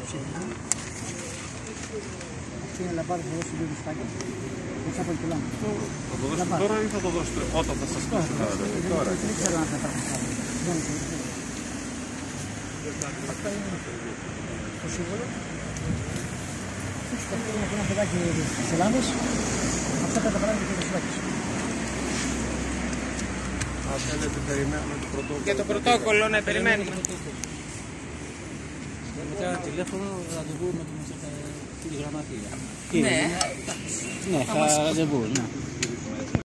ψήφισμα. Αυτή είναι λαμπάδα που θα δώσει δύο διστάκια. Έτσι από εκεί λάμπα. Θα το δώσετε τώρα ή θα το δώσετε όταν θα σας πείσουν? Τώρα. Δεν ξέρω αν θα υπάρχουν κάτι. Αυτά είναι το σύμβολο. Αυτό είναι ένα παιδάκι της Ελλάδας. Αυτά τα πράγματα και τις βάκες. Αν θέλετε, περιμένουμε το πρωτόκολλο. Για το πρωτόκολλο, ναι, περιμένουμε. Μετά τηλέφωνο, ραντεβού με τη γραμματεία. Ναι. Ναι, θα ραντεβού, ναι.